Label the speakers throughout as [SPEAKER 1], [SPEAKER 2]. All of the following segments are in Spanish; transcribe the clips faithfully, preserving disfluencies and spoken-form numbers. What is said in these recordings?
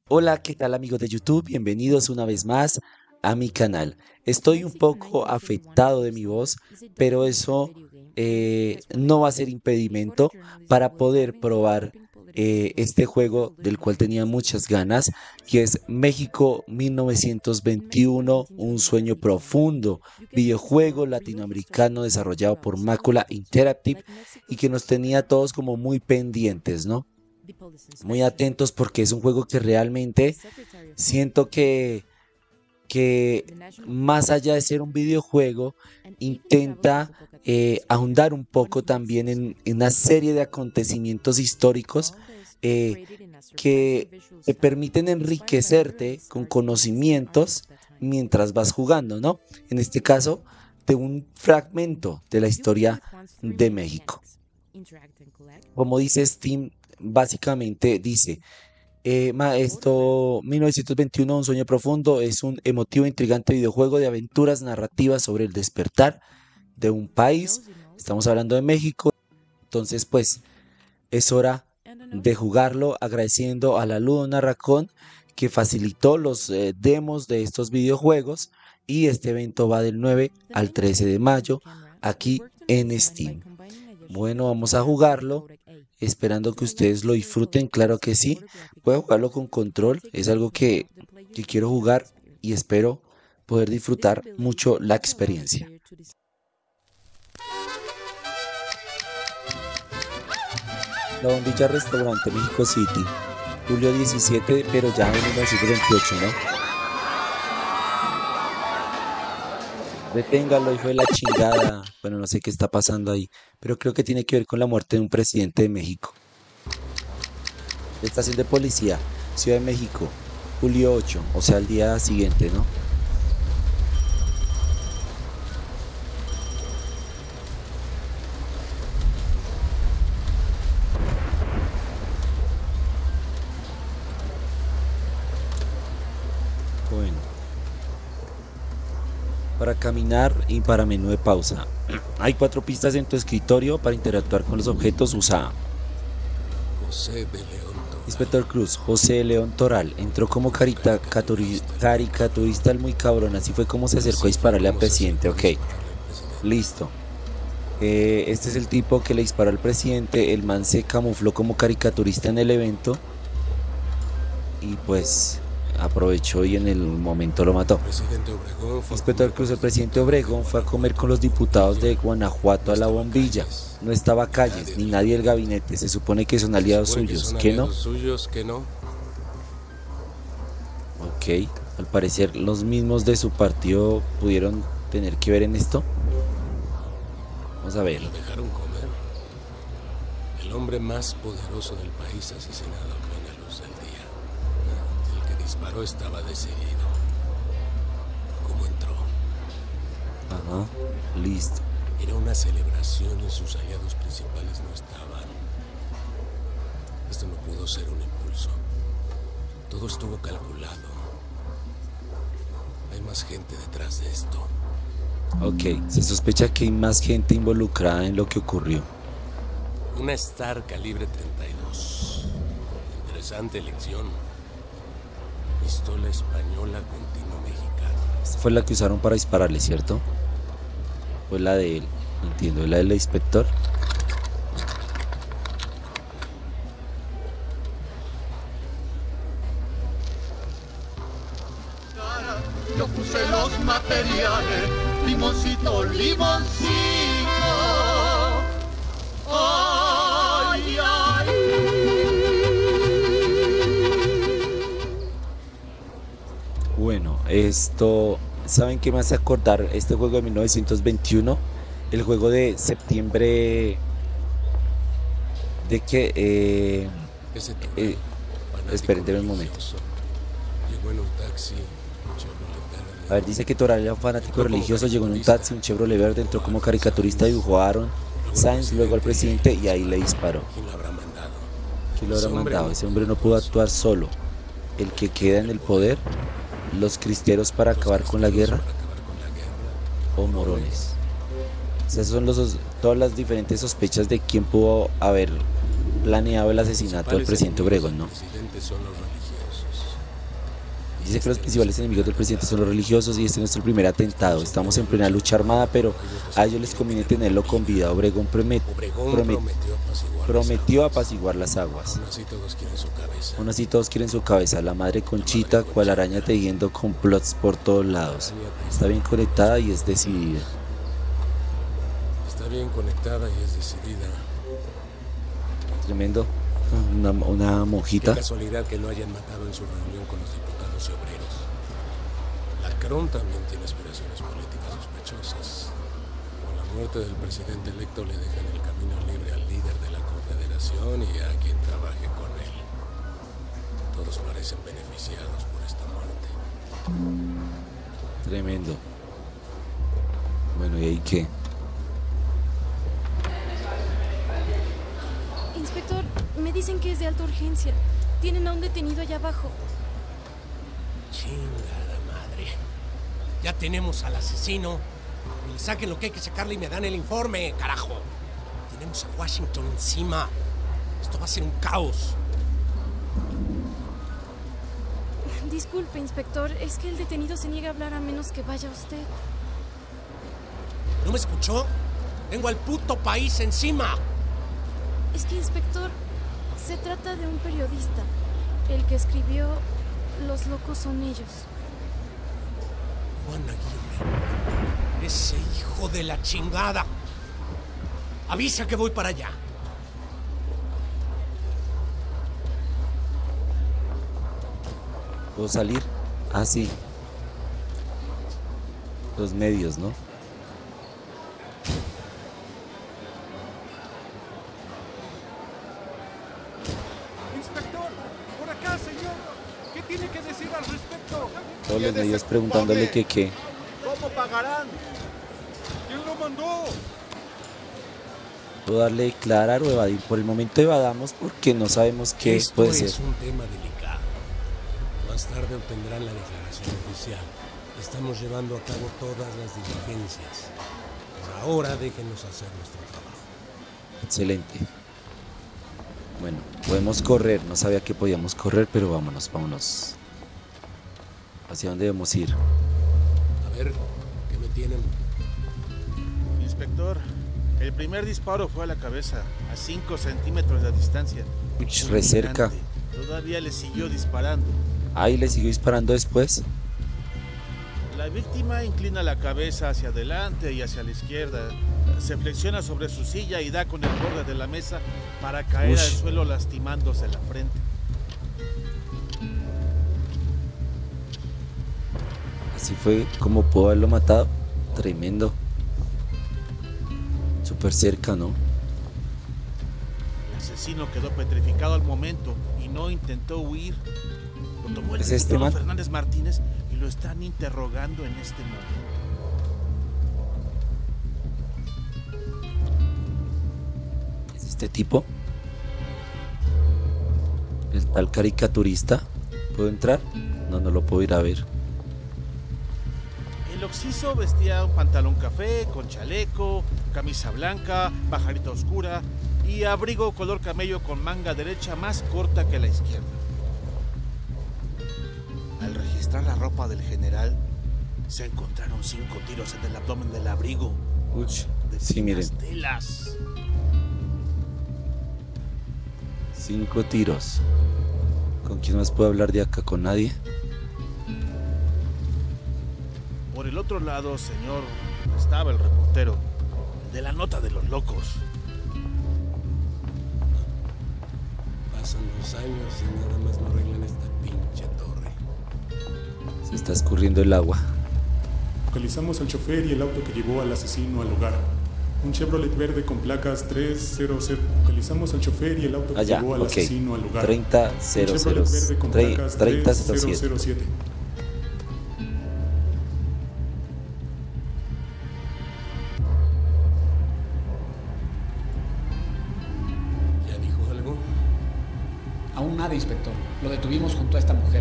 [SPEAKER 1] Hola, ¿qué tal amigos de YouTube? Bienvenidos una vez más a mi canal. Estoy un poco afectado de mi voz, pero eso eh, no va a ser impedimento para poder probar eh, este juego del cual tenía muchas ganas, que es México mil novecientos veintiuno, un sueño profundo, videojuego latinoamericano desarrollado por Mácula Interactive y que nos tenía a todos como muy pendientes, ¿no? Muy atentos porque es un juego que realmente siento que, que más allá de ser un videojuego, intenta eh, ahondar un poco también en, en una serie de acontecimientos históricos eh, que te permiten enriquecerte con conocimientos mientras vas jugando, ¿no? En este caso, de un fragmento de la historia de México. Como dice Steam, básicamente dice, eh, ma- esto, mil novecientos veintiuno, Un sueño profundo, es un emotivo e intrigante videojuego de aventuras narrativas sobre el despertar de un país. Estamos hablando de México, entonces pues es hora de jugarlo, agradeciendo a la Ludo Narracón que facilitó los eh, demos de estos videojuegos, y este evento va del nueve al trece de mayo aquí en Steam. Bueno, vamos a jugarlo, esperando que ustedes lo disfruten, claro que sí. Puedo jugarlo con control, es algo que, que quiero jugar y espero poder disfrutar mucho la experiencia. La Bombilla Restaurante, México City, julio diecisiete, pero ya en mil novecientos veintiocho, ¿no? Deténgalo, hijo de la chingada. Bueno, no sé qué está pasando ahí, pero creo que tiene que ver con la muerte de un presidente de México. Estación de policía, Ciudad de México, julio ocho, o sea, el día siguiente, ¿no? Bueno, para caminar y para menú de pausa. Hay cuatro pistas en tu escritorio para interactuar con los objetos. Usa
[SPEAKER 2] José de León Toral.
[SPEAKER 1] Inspector Cruz, José León Toral, entró como carita- caturi- caricaturista el muy cabrón, así fue como se acercó a dispararle al presidente, ok, listo. Eh, este es el tipo que le disparó al presidente, el man se camufló como caricaturista en el evento y pues aprovechó y en el momento lo mató.
[SPEAKER 2] Presidente Obregón fue a
[SPEAKER 1] Inspector
[SPEAKER 2] comer
[SPEAKER 1] Cruz,
[SPEAKER 2] con
[SPEAKER 1] el
[SPEAKER 2] los
[SPEAKER 1] presidente
[SPEAKER 2] diputados
[SPEAKER 1] Obregón fue a comer con los diputados de Guanajuato a la
[SPEAKER 2] estaba
[SPEAKER 1] bombilla.
[SPEAKER 2] Calles.
[SPEAKER 1] No estaba Calles, ni nadie del gabinete, se supone que son aliados
[SPEAKER 2] Supone que
[SPEAKER 1] suyos,
[SPEAKER 2] son
[SPEAKER 1] ¿qué no?
[SPEAKER 2] aliados suyos, que no.
[SPEAKER 1] Ok, al parecer los mismos de su partido pudieron tener que ver en esto. Vamos a ver.
[SPEAKER 2] Lo dejaron comer. El hombre más poderoso del país asesinado a plena luz del día. El que disparó estaba decidido. ¿Cómo entró?
[SPEAKER 1] Ajá, listo.
[SPEAKER 2] Era una celebración y sus aliados principales no estaban. Esto no pudo ser un impulso. Todo estuvo calculado. Hay más gente detrás de esto.
[SPEAKER 1] Ok, se sospecha que hay más gente involucrada en lo que ocurrió.
[SPEAKER 2] Una Star calibre treinta y dos. Interesante elección. Pistola española con tino mexicano.
[SPEAKER 1] Esta fue la que usaron para dispararle, ¿cierto? Fue la de él, no entiendo, la del inspector.
[SPEAKER 3] Yo puse los materiales, limoncito, limoncito. Ay, ay.
[SPEAKER 1] Bueno, esto, ¿saben qué me hace acordar este juego de mil novecientos veintiuno? El juego de septiembre de que... Eh,
[SPEAKER 2] Ese Toral,
[SPEAKER 1] eh,
[SPEAKER 2] fanático
[SPEAKER 1] esperen, denme un momento.
[SPEAKER 2] religioso, llegó en un taxi, un Chevrolet verde.
[SPEAKER 1] A ver, dice que Toral era un fanático religioso, llegó en un taxi, un Chevrolet verde, entró como caricaturista, dibujó a Aaron Sáenz, luego al presidente y ahí le disparó.
[SPEAKER 2] ¿Quién lo habrá mandado?
[SPEAKER 1] ¿Quién lo habrá
[SPEAKER 2] Ese hombre
[SPEAKER 1] mandado?
[SPEAKER 2] no
[SPEAKER 1] Ese hombre no pudo actuar solo. El que queda en el poder, los cristeros para acabar con la guerra
[SPEAKER 2] Para acabar con la guerra.
[SPEAKER 1] o morones. Esas son los, todas las diferentes sospechas de quién pudo haber planeado el asesinato del
[SPEAKER 2] Principales
[SPEAKER 1] presidente
[SPEAKER 2] enemigos
[SPEAKER 1] Obregón,
[SPEAKER 2] del
[SPEAKER 1] ¿no?
[SPEAKER 2] presidente son los religiosos.
[SPEAKER 1] Dice que los principales enemigos del presidente son los religiosos y este es nuestro primer atentado. Estamos en plena lucha armada, pero a ellos les conviene tenerlo con vida. Obregón, promet,
[SPEAKER 2] Obregón
[SPEAKER 1] promet,
[SPEAKER 2] prometió apaciguar
[SPEAKER 1] prometió
[SPEAKER 2] las aguas.
[SPEAKER 1] apaciguar las aguas.
[SPEAKER 2] Aún así todos quieren su cabeza.
[SPEAKER 1] Aún así todos quieren su cabeza. La madre Conchita, cual araña tejiendo complots por todos lados. Está bien conectada y es decidida.
[SPEAKER 2] Está bien conectada y es decidida.
[SPEAKER 1] Tremendo. Una, una
[SPEAKER 2] Qué
[SPEAKER 1] monjita.
[SPEAKER 2] casualidad que no hayan matado en su reunión con los diputados y obreros. Lacrón también tiene aspiraciones políticas sospechosas. Con la muerte del presidente electo le dejan el camino libre al líder de la Confederación y a quien trabaje con él. Todos parecen beneficiados por esta muerte.
[SPEAKER 1] Tremendo. Bueno, ¿y ahí qué?
[SPEAKER 4] Inspector, me dicen que es de alta urgencia. Tienen a un detenido allá abajo.
[SPEAKER 2] Chingada madre. Ya tenemos al asesino. Y le saquen lo que hay que sacarle y me dan el informe, carajo. Tenemos a Washington encima. Esto va a ser un caos.
[SPEAKER 4] Disculpe, inspector, es que el detenido se niega a hablar a menos que vaya usted.
[SPEAKER 2] ¿No me escuchó? Tengo al puto país encima.
[SPEAKER 4] Es que, inspector, se trata de un periodista. El que escribió Los locos son ellos.
[SPEAKER 2] Juan Aguirre. Ese hijo de la chingada. Avisa que voy para allá.
[SPEAKER 1] ¿Puedo salir? Ah, sí. Los medios, ¿no?
[SPEAKER 5] Inspector, por acá, señor. ¿Qué tiene que decir al respecto?
[SPEAKER 1] Todos los medios preguntándole que qué.
[SPEAKER 5] ¿Cómo pagarán? ¿Quién lo mandó?
[SPEAKER 1] ¿Puedo darle declarar o evadir? Por el momento evadamos porque no sabemos qué
[SPEAKER 2] Esto
[SPEAKER 1] puede
[SPEAKER 2] es
[SPEAKER 1] ser.
[SPEAKER 2] un tema delicado. Más tarde obtendrán la declaración oficial. Estamos llevando a cabo todas las diligencias. Por ahora déjenos hacer nuestro trabajo.
[SPEAKER 1] Excelente. Bueno, podemos correr. No sabía que podíamos correr, pero vámonos, vámonos. ¿Hacia dónde debemos ir?
[SPEAKER 2] A ver, ¿qué me tienen?
[SPEAKER 5] Inspector, el primer disparo fue a la cabeza, a cinco centímetros de distancia.
[SPEAKER 1] Uy, re cerca.
[SPEAKER 5] Todavía le siguió disparando.
[SPEAKER 1] Ahí le siguió disparando después.
[SPEAKER 5] La víctima inclina la cabeza hacia adelante y hacia la izquierda. Se flexiona sobre su silla y da con el borde de la mesa para caer
[SPEAKER 1] Ush.
[SPEAKER 5] al suelo lastimándose la frente.
[SPEAKER 1] Así fue como pudo haberlo matado. Tremendo. Súper cerca, ¿no?
[SPEAKER 5] El asesino quedó petrificado al momento y no intentó huir. Lo tomó el
[SPEAKER 1] ¿Es este
[SPEAKER 5] capitán
[SPEAKER 1] man?
[SPEAKER 5] Fernández Martínez y lo están interrogando en este momento.
[SPEAKER 1] ¿Es este tipo? El tal caricaturista. ¿Puedo entrar? No, no lo puedo ir a ver.
[SPEAKER 5] El occiso vestía un pantalón café con chaleco, camisa blanca, pajarita oscura y abrigo color camello con manga derecha más corta que la izquierda. Al registrar la ropa del general, se encontraron cinco tiros en el abdomen del abrigo.
[SPEAKER 1] Uy,
[SPEAKER 5] De
[SPEAKER 1] sí, miren.
[SPEAKER 5] finas telas.
[SPEAKER 1] Cinco tiros. ¿Con quién más puedo hablar de acá? ¿Con nadie?
[SPEAKER 5] Por el otro lado, señor, estaba el reportero, el de la nota de los locos.
[SPEAKER 2] Pasan los años y nada más no arreglan esta pinche torre.
[SPEAKER 1] Se está escurriendo el agua.
[SPEAKER 6] Localizamos al chofer y el auto que llevó al asesino al lugar. Un Chevrolet verde con placas trescientos. Localizamos al chofer y el auto que
[SPEAKER 1] Allá,
[SPEAKER 6] llevó al
[SPEAKER 1] ok.
[SPEAKER 6] asesino al lugar.
[SPEAKER 1] treinta
[SPEAKER 6] Un
[SPEAKER 1] cero cero
[SPEAKER 6] Chevrolet verde con placas
[SPEAKER 1] treinta cero siete.
[SPEAKER 6] trescientos siete.
[SPEAKER 2] ¿Ya dijo algo?
[SPEAKER 7] Aún nada, inspector. Lo detuvimos junto a esta mujer.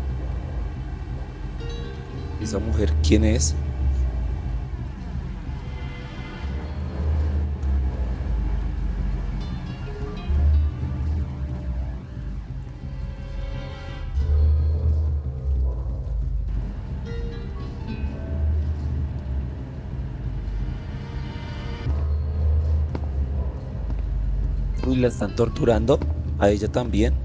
[SPEAKER 1] ¿Esa mujer quién es? Uy, la están torturando. A ella también.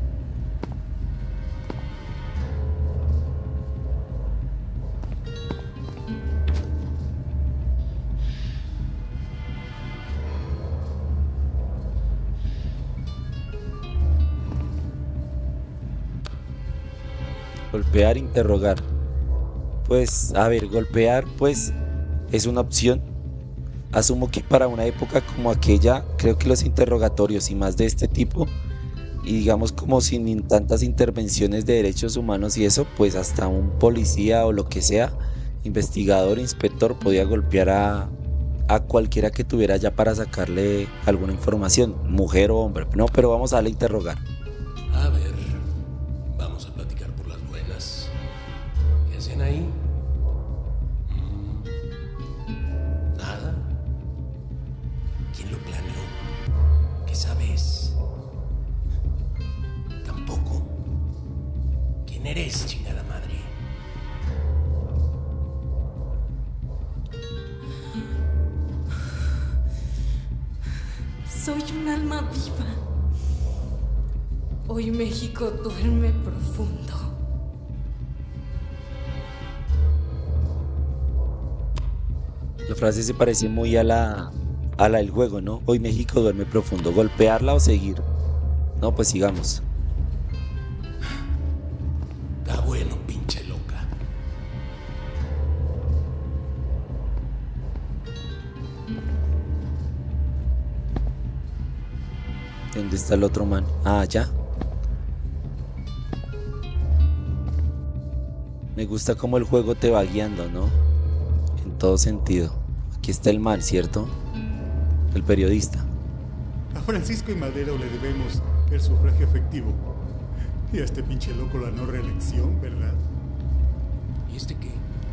[SPEAKER 1] Golpear, interrogar. Pues, a ver, golpear, pues, es una opción. Asumo que para una época como aquella, creo que los interrogatorios y más de este tipo, y digamos como sin tantas intervenciones de derechos humanos y eso, pues hasta un policía o lo que sea, investigador, inspector, podía golpear a, a cualquiera que tuviera ya para sacarle alguna información, mujer o hombre. No, pero vamos a darle a interrogar.
[SPEAKER 2] A ver, vamos a platicar por las buenas. ¿Qué hacen ahí? ¿Nada? ¿Quién lo planeó? ¿Qué sabes? Tampoco. ¿Quién eres, chingada madre?
[SPEAKER 8] Soy un alma viva. Hoy México duerme profundo.
[SPEAKER 1] La frase se parece muy a la a la del juego, ¿no? Hoy México duerme profundo. ¿Golpearla o seguir? No, pues sigamos.
[SPEAKER 2] Está bueno, pinche loca.
[SPEAKER 1] ¿Dónde está el otro man? Ah, ya. Me gusta cómo el juego te va guiando, ¿no? En todo sentido. Aquí está el man, ¿cierto? El periodista.
[SPEAKER 6] A Francisco y Madero le debemos el sufragio efectivo. Y a este pinche loco la no reelección, ¿verdad?
[SPEAKER 2] ¿Y este qué?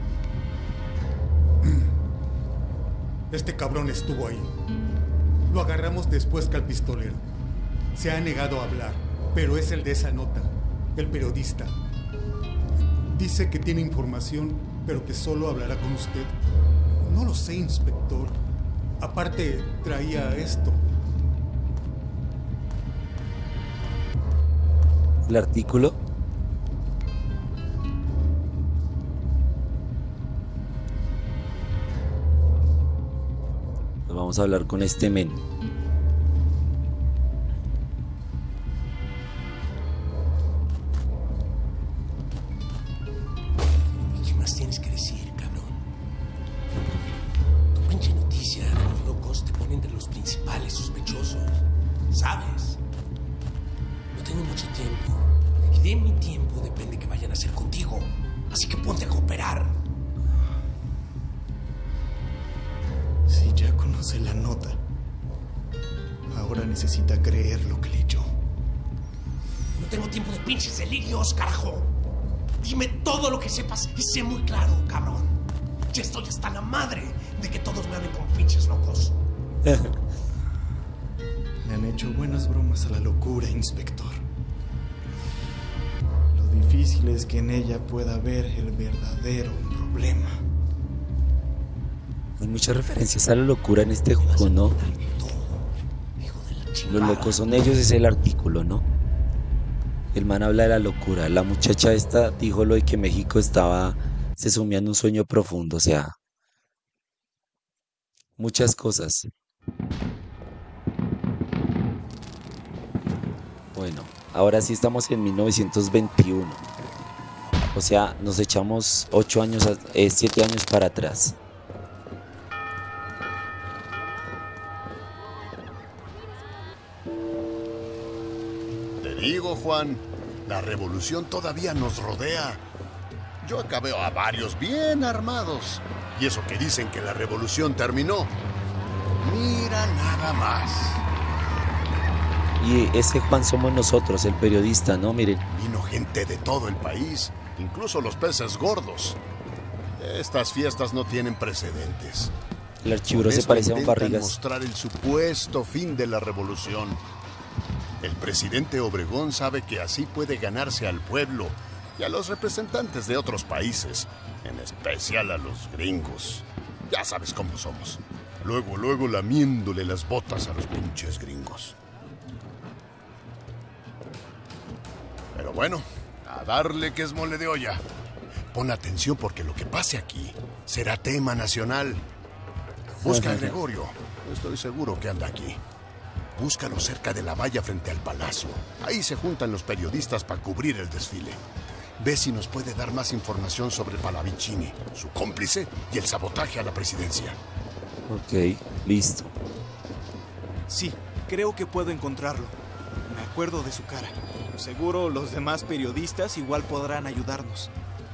[SPEAKER 6] Este cabrón estuvo ahí. Lo agarramos después que al pistolero. Se ha negado a hablar, pero es el de esa nota, el periodista. Dice que tiene información, pero que solo hablará con usted. No lo sé, inspector. Aparte, traía esto.
[SPEAKER 1] El artículo. Pues vamos a hablar con este men.
[SPEAKER 2] ¿Qué más tienes que decir, cabrón? Tu pinche noticia, los locos te ponen entre los principales sospechosos. ¿Sabes? No tengo mucho tiempo. Y de mi tiempo depende que vayan a hacer contigo. Así que ponte a cooperar.
[SPEAKER 9] Si ya conoce la nota, ahora necesita creer lo que leyó.
[SPEAKER 2] No tengo tiempo de pinches delirios, carajo. Dime todo lo que sepas y sé muy claro, cabrón. Ya estoy hasta la madre de que todos me hablen como pinches locos.
[SPEAKER 9] Le han hecho buenas bromas a la locura, inspector. Lo difícil es que en ella pueda ver el verdadero problema.
[SPEAKER 1] Hay muchas referencias a la locura en este juego, ¿no? Los locos son ellos, es el artículo, ¿no? El man habla de la locura. La muchacha esta dijo lo de que México estaba, se sumía en un sueño profundo, o sea, muchas cosas. Bueno, ahora sí estamos en mil novecientos veintiuno. O sea, nos echamos ocho años, eh, siete años para atrás.
[SPEAKER 10] Te digo, Juan, la revolución todavía nos rodea. Yo acá veo a varios bien armados. Y eso que dicen que la revolución terminó. Mira nada más.
[SPEAKER 1] Y ese Juan somos nosotros, el periodista, ¿no? Miren.
[SPEAKER 10] Vino gente de todo el país, incluso los peces gordos. Estas fiestas no tienen precedentes.
[SPEAKER 1] El archivero se parece a un Barrigas.
[SPEAKER 10] Mostrar el supuesto fin de la revolución. El presidente Obregón sabe que así puede ganarse al pueblo y a los representantes de otros países, en especial a los gringos. Ya sabes cómo somos. Luego, luego lamiéndole las botas a los pinches gringos. Bueno, a darle que es mole de olla. Pon atención porque lo que pase aquí será tema nacional. Busca a Gregorio. Estoy seguro que anda aquí. Búscalo cerca de la valla frente al palacio. Ahí se juntan los periodistas para cubrir el desfile. Ve si nos puede dar más información sobre Pallavicini, su cómplice y el sabotaje a la presidencia.
[SPEAKER 1] Ok, listo.
[SPEAKER 9] Sí, creo que puedo encontrarlo. Me acuerdo de su cara. Seguro los demás periodistas igual podrán ayudarnos.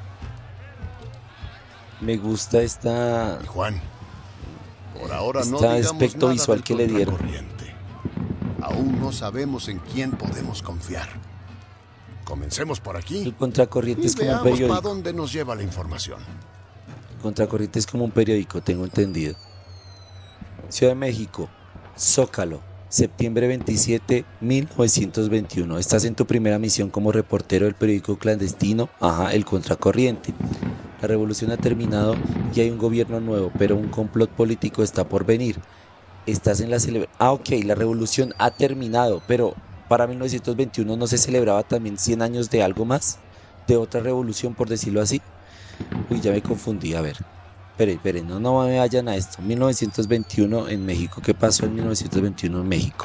[SPEAKER 1] Me gusta esta...
[SPEAKER 10] Y Juan, por ahora no
[SPEAKER 1] este
[SPEAKER 10] digamos
[SPEAKER 1] aspecto
[SPEAKER 10] nada
[SPEAKER 1] visual
[SPEAKER 10] del
[SPEAKER 1] que le dieron.
[SPEAKER 10] contracorriente. Aún no sabemos en quién podemos confiar. Comencemos por aquí.
[SPEAKER 1] El contracorriente
[SPEAKER 10] y
[SPEAKER 1] es como un
[SPEAKER 10] veamos
[SPEAKER 1] periódico.
[SPEAKER 10] para dónde nos lleva la información.
[SPEAKER 1] El contracorriente es como un periódico, tengo entendido. Ciudad de México, Zócalo, septiembre veintisiete, mil novecientos veintiuno. Estás en tu primera misión como reportero del periódico clandestino, ajá, El Contracorriente. La revolución ha terminado y hay un gobierno nuevo, pero un complot político está por venir. Estás en la celebración... Ah, ok, la revolución ha terminado, pero para mil novecientos veintiuno no se celebraba también cien años de algo más, de otra revolución, por decirlo así. Uy, ya me confundí, a ver. Espere, espere, no, no me vayan a esto. mil novecientos veintiuno en México. ¿Qué pasó en mil novecientos veintiuno en México?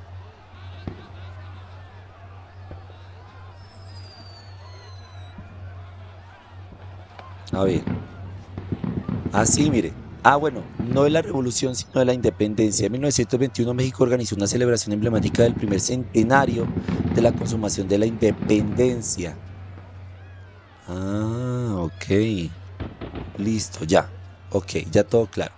[SPEAKER 1] A ver. Ah, sí, mire. Ah, bueno, no de la revolución, sino de la independencia. En mil novecientos veintiuno México organizó una celebración emblemática del primer centenario de la consumación de la independencia. Ah, ok. Listo, ya. Ok, ya todo claro.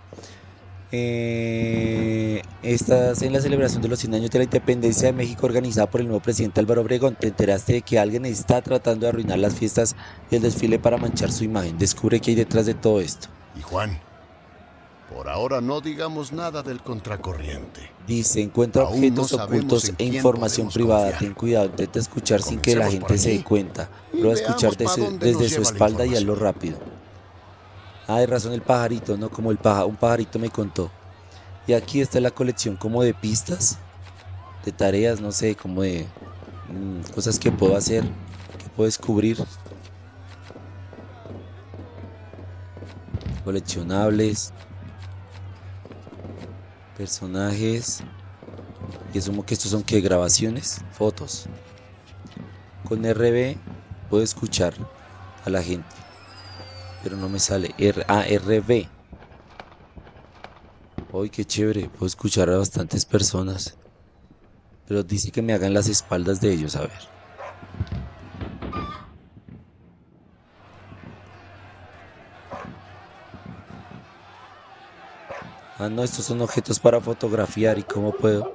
[SPEAKER 1] Eh, estás en la celebración de los cien años de la independencia de México organizada por el nuevo presidente Álvaro Obregón. Te enteraste de que alguien está tratando de arruinar las fiestas y el desfile para manchar su imagen. Descubre qué hay detrás de todo esto.
[SPEAKER 10] Y Juan, por ahora no digamos nada del contracorriente.
[SPEAKER 1] Dice, encuentra
[SPEAKER 10] Aún
[SPEAKER 1] objetos
[SPEAKER 10] no
[SPEAKER 1] ocultos e información privada. Ten cuidado, intenta escuchar sin que la gente se dé cuenta. Prueba a escuchar desde, desde su espalda y hazlo rápido. Ah, de razón el pajarito, ¿no? Como el paja, un pajarito me contó. Y aquí está la colección como de pistas, de tareas, no sé, como de mmm, cosas que puedo hacer, que puedo descubrir. Coleccionables. Personajes. Y asumo que estos son ¿qué? Grabaciones, fotos. Con R B puedo escuchar a la gente. Pero no me sale. R ah, R B. Uy, qué chévere. Puedo escuchar a bastantes personas. Pero dice que me hagan las espaldas de ellos, a ver. Ah, no, estos son objetos para fotografiar. ¿Y cómo puedo?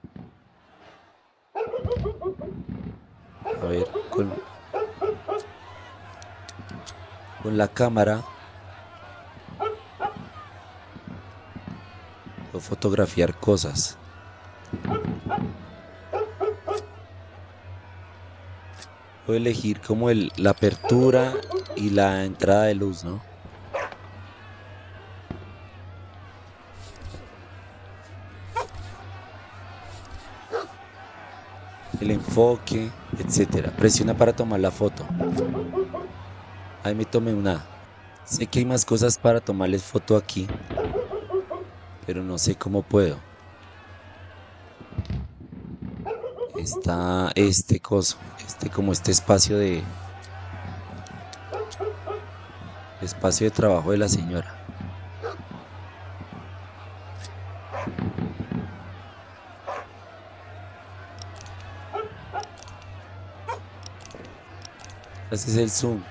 [SPEAKER 1] A ver, con... con la cámara puedo fotografiar cosas. Puedo elegir como el, la apertura y la entrada de luz, ¿no? El enfoque, etcétera. Presiona para tomar la foto. Ahí me tomé una. Sé que hay más cosas para tomarles foto aquí, pero no sé cómo puedo. Está este coso, este como este espacio de espacio de trabajo de la señora. Ese es el zoom.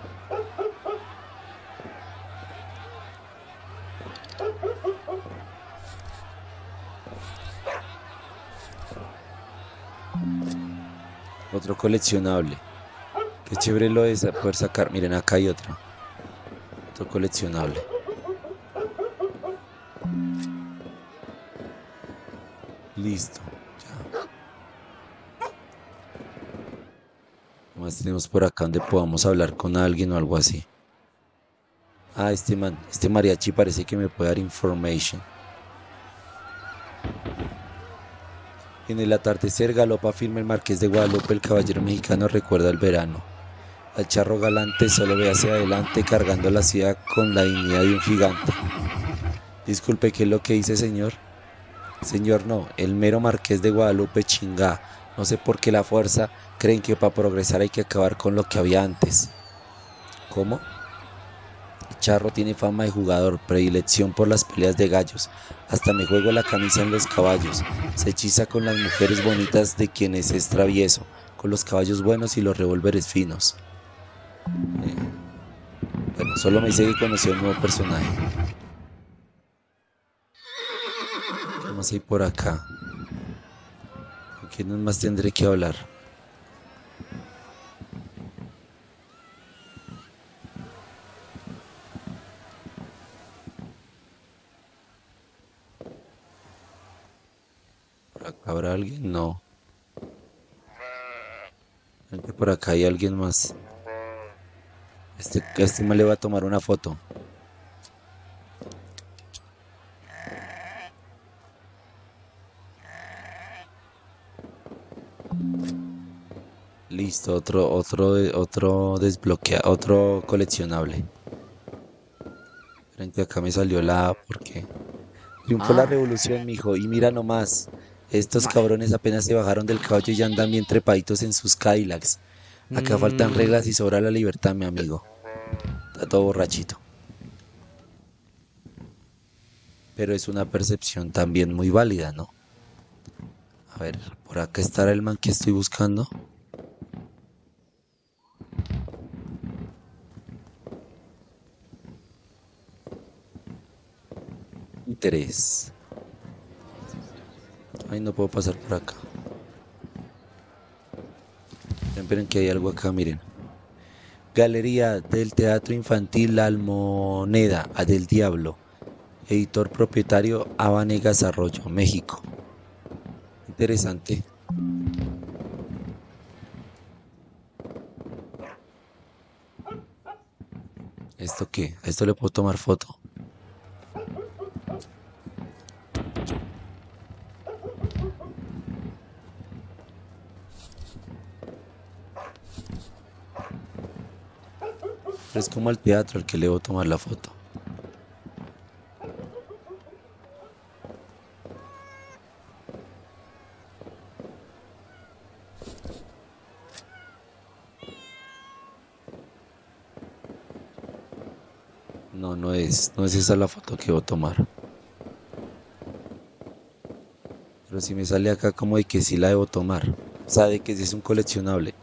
[SPEAKER 1] Otro coleccionable. Qué chévere lo es poder sacar. Miren, acá hay otro. Otro coleccionable. Listo. Ya. ¿Qué más tenemos por acá donde podamos hablar con alguien o algo así? Ah, este man. Este mariachi parece que me puede dar information. En el atardecer galopa firme el Marqués de Guadalupe, el caballero mexicano recuerda el verano. Al charro galante solo ve hacia adelante cargando la ciudad con la dignidad de un gigante. Disculpe, ¿qué es lo que dice, señor? Señor, no, el mero Marqués de Guadalupe, chingá. No sé por qué la fuerza creen que para progresar hay que acabar con lo que había antes. ¿Cómo? El charro tiene fama de jugador, predilección por las peleas de gallos. Hasta me juego la camisa en los caballos. Se hechiza con las mujeres bonitas de quienes es travieso, con los caballos buenos y los revólveres finos. Eh, bueno, solo me dice que conoció un nuevo personaje. ¿Qué más hay por acá? ¿Con quién más tendré que hablar? ¿Por acá habrá alguien? No. Por acá hay alguien más. Este, este me le va a tomar una foto. Listo, otro, otro, otro desbloquea, otro coleccionable. Frente acá me salió la A porque triunfó ah. la revolución, mijo. Y mira nomás, estos vale. cabrones apenas se bajaron del caballo y ya andan bien trepaditos en sus Cadillacs. Acá mm. faltan reglas y sobra la libertad, mi amigo. Está todo borrachito. Pero es una percepción también muy válida, ¿no? A ver, por acá estará el man que estoy buscando. Interés. Ay, no puedo pasar por acá. Esperen que hay algo acá, miren. Galería del Teatro Infantil La Almoneda del Diablo. Editor propietario Abanegas Arroyo, México. Interesante. ¿Esto qué? ¿A esto le puedo tomar foto? Pero es como al teatro al que le voy a tomar la foto. No, no es, no es esa la foto que voy a tomar. Pero si me sale acá como de que sí la debo tomar. O sea, de que sí es un coleccionable.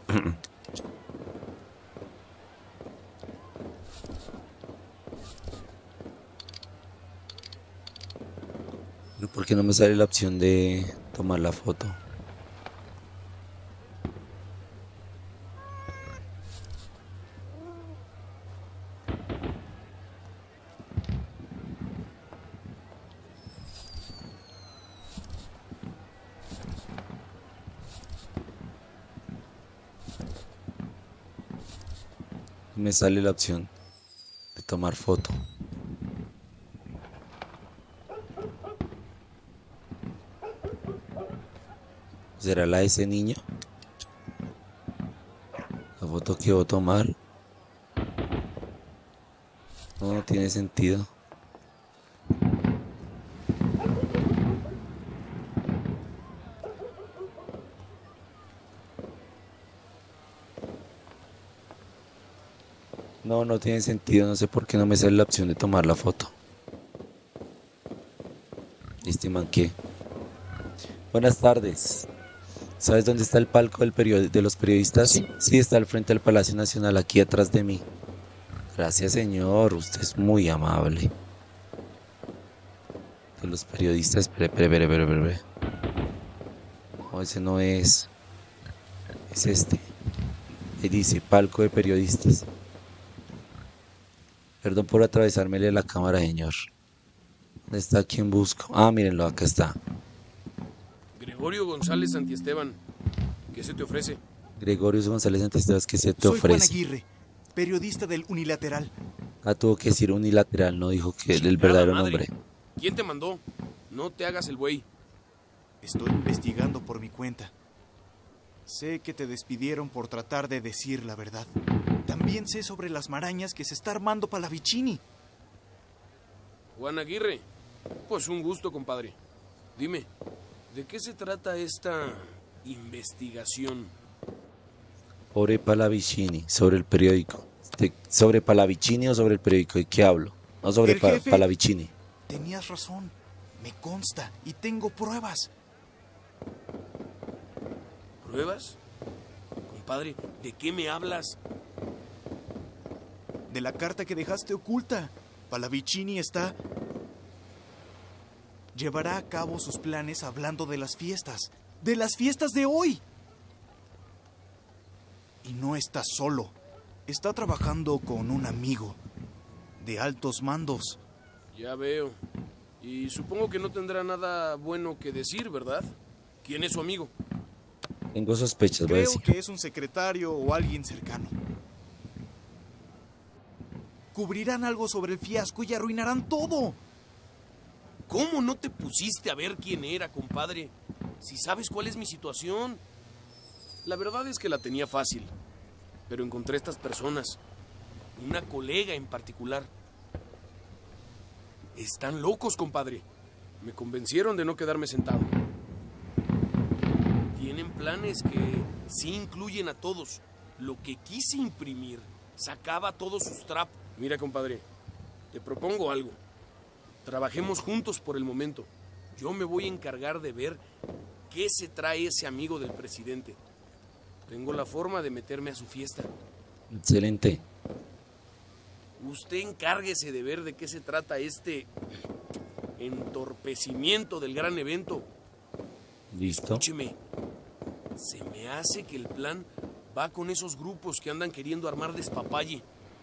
[SPEAKER 1] ¿Por qué no me sale la opción de tomar la foto? Me sale la opción de tomar foto. ¿Será la de ese niño? La foto que voy a tomar. No, no tiene sentido. No, no tiene sentido. No sé por qué no me sale la opción de tomar la foto. Este man, ¿qué? Buenas tardes. ¿Sabes dónde está el palco del period- de los periodistas? Sí. Sí, está al frente del Palacio Nacional, aquí atrás de mí. Gracias, señor. Usted es muy amable. De los periodistas... Espere, espere, espere, espere, espere. No, ese no es. Es este. Ahí dice, palco de periodistas. Perdón por atravesármele la cámara, señor. ¿Dónde está quien busco? Ah, mírenlo, acá está.
[SPEAKER 11] Gregorio González Santiesteban, ¿qué se te ofrece?
[SPEAKER 1] Gregorio González Santiesteban, ¿qué se te
[SPEAKER 9] Soy
[SPEAKER 1] ofrece?
[SPEAKER 9] Juan Aguirre, periodista del Unilateral.
[SPEAKER 1] Ah, tuvo que decir Unilateral, no dijo que el verdadero
[SPEAKER 11] madre.
[SPEAKER 1] nombre.
[SPEAKER 11] ¿Quién te mandó? No te hagas el güey.
[SPEAKER 9] Estoy investigando por mi cuenta. Sé que te despidieron por tratar de decir la verdad. También sé sobre las marañas que se está armando Pallavicini.
[SPEAKER 11] Juan Aguirre, pues un gusto, compadre. Dime, ¿de qué se trata esta investigación?
[SPEAKER 1] Pobre Pallavicini, sobre el periódico. ¿De- ¿Sobre Pallavicini o sobre el periódico? ¿De qué hablo? No sobre
[SPEAKER 9] El
[SPEAKER 1] Pa-
[SPEAKER 9] jefe-
[SPEAKER 1] Pallavicini.
[SPEAKER 9] Tenías razón. Me consta y tengo pruebas.
[SPEAKER 11] ¿Pruebas? Compadre, ¿de qué me hablas?
[SPEAKER 9] De la carta que dejaste oculta. Pallavicini está... Llevará a cabo sus planes hablando de las fiestas. ¡De las fiestas de hoy! Y no está solo. Está trabajando con un amigo. De altos mandos.
[SPEAKER 11] Ya veo. Y supongo que no tendrá nada bueno que decir, ¿verdad? ¿Quién es su amigo?
[SPEAKER 1] Tengo sospechas, voy a
[SPEAKER 9] Creo
[SPEAKER 1] decir.
[SPEAKER 9] que es un secretario o alguien cercano. Cubrirán algo sobre el fiasco y arruinarán todo.
[SPEAKER 11] ¿Cómo no te pusiste a ver quién era, compadre? Si sabes cuál es mi situación. La verdad es que la tenía fácil, pero encontré estas personas. Una colega en particular. Están locos, compadre. Me convencieron de no quedarme sentado. Tienen planes que sí incluyen a todos. Lo que quise imprimir sacaba todos sus trapos. Mira, compadre, te propongo algo. Trabajemos juntos por el momento. Yo me voy a encargar de ver qué se trae ese amigo del presidente. Tengo la forma de meterme a su fiesta.
[SPEAKER 1] Excelente.
[SPEAKER 11] Usted encárguese de ver de qué se trata este entorpecimiento del gran evento.
[SPEAKER 1] ¿Listo?
[SPEAKER 11] Escúcheme, se me hace que el plan va con esos grupos que andan queriendo armar despapalle.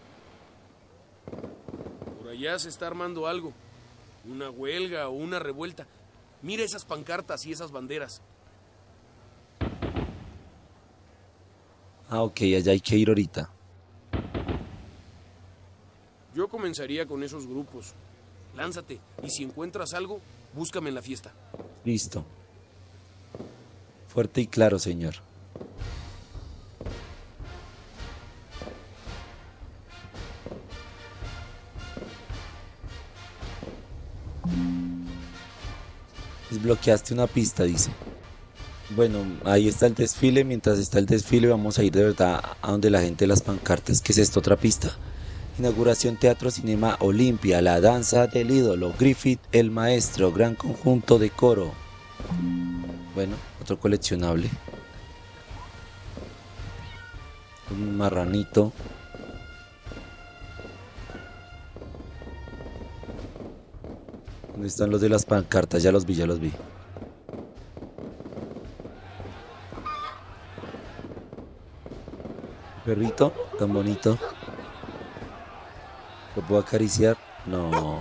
[SPEAKER 11] Por allá se está armando algo, una huelga o una revuelta. Mira esas pancartas y esas banderas.
[SPEAKER 1] Ah, ok, allá hay que ir ahorita.
[SPEAKER 11] Yo comenzaría con esos grupos. Lánzate, y si encuentras algo, búscame en la fiesta.
[SPEAKER 1] Listo. Fuerte y claro, señor. Desbloqueaste una pista, dice. Bueno, ahí está el desfile. Mientras está el desfile, vamos a ir de verdad a donde la gente de las pancartas. ¿Qué es esto? Otra pista. Inauguración Teatro Cinema Olimpia, la danza del ídolo, Griffith el maestro, gran conjunto de coro. Bueno, otro coleccionable. Un marranito. ¿Dónde están los de las pancartas? Ya los vi, ya los vi. Perrito, tan bonito. ¿Lo puedo acariciar? No.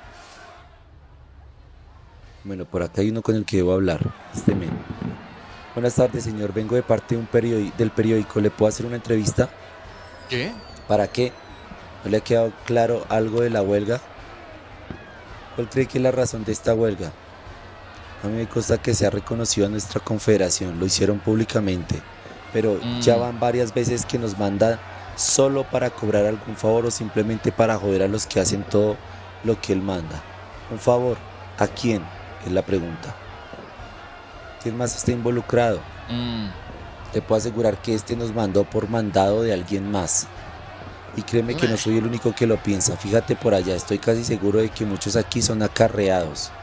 [SPEAKER 1] Bueno, por acá hay uno con el que debo hablar. Este men. Buenas tardes, señor. Vengo de parte de un periodi- del periódico. ¿Le puedo hacer una entrevista?
[SPEAKER 9] ¿Qué?
[SPEAKER 1] ¿Para qué? ¿No le ha quedado claro algo de la huelga? ¿Cuál cree que es la razón de esta huelga? A mí me consta que se ha reconocido a nuestra confederación. Lo hicieron públicamente. Pero
[SPEAKER 12] Mm.
[SPEAKER 1] ya van varias veces que nos mandan solo para cobrar algún favor o simplemente para joder a los que hacen todo lo que él manda. Un favor, ¿a quién? Es la pregunta. ¿Quién más está involucrado?
[SPEAKER 12] Mm.
[SPEAKER 1] Te puedo asegurar que este nos mandó por mandado de alguien más. Y créeme que no soy el único que lo piensa. Fíjate por allá, estoy casi seguro de que muchos aquí son acarreados.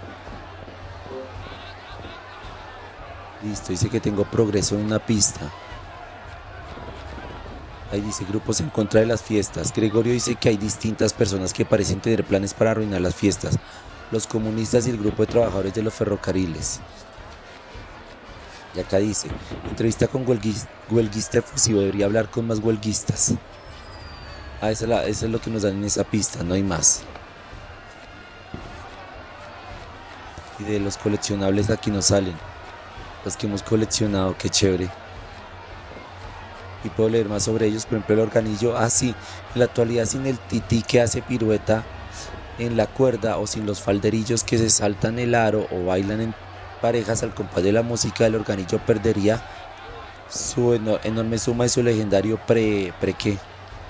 [SPEAKER 1] Listo, dice que tengo progreso en una pista. Ahí dice grupos en contra de las fiestas. Gregorio dice que hay distintas personas que parecen tener planes para arruinar las fiestas. Los comunistas y el grupo de trabajadores de los ferrocarriles. Y acá dice, entrevista con huelguis- huelguista efusivo, debería hablar con más huelguistas. Ah, esa es, la- eso es lo que nos dan en esa pista, no hay más. Y de los coleccionables aquí nos salen. Los que hemos coleccionado, qué chévere. Y puedo leer más sobre ellos, por ejemplo el organillo, ah sí, en la actualidad sin el tití que hace pirueta en la cuerda o sin los falderillos que se saltan el aro o bailan en parejas al compás de la música, el organillo perdería su eno- enorme suma y su legendario pre... ¿pre qué?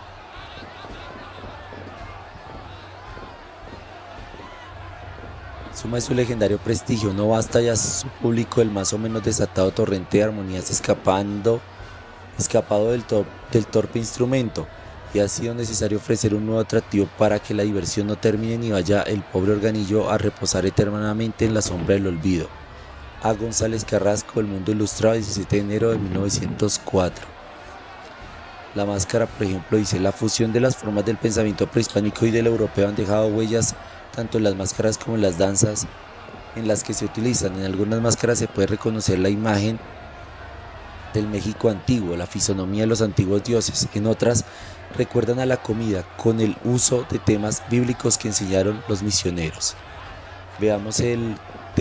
[SPEAKER 1] Suma de su legendario prestigio. No basta ya su público el más o menos desatado torrente de armonías escapando, escapado del, to- del torpe instrumento, y ha sido necesario ofrecer un nuevo atractivo para que la diversión no termine ni vaya el pobre organillo a reposar eternamente en la sombra del olvido. A. González Carrasco, El Mundo Ilustrado, diecisiete de enero de mil novecientos cuatro. La máscara, por ejemplo, dice: la fusión de las formas del pensamiento prehispánico y del europeo han dejado huellas tanto en las máscaras como en las danzas en las que se utilizan. En algunas máscaras se puede reconocer la imagen del México antiguo, la fisonomía de los antiguos dioses. En otras recuerdan a la comida con el uso de temas bíblicos que enseñaron los misioneros. Veamos el